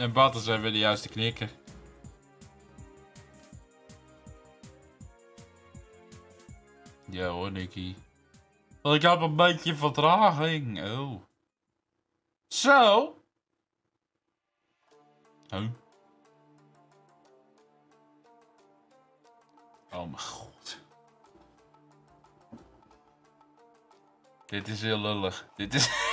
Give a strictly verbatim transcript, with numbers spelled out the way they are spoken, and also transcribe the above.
En Battles zijn weer de juiste knikker. Ja hoor, Nicky. Want ik heb een beetje vertraging. Oh. Zo. Huh? Oh mijn god. Dit is heel lullig. Dit is...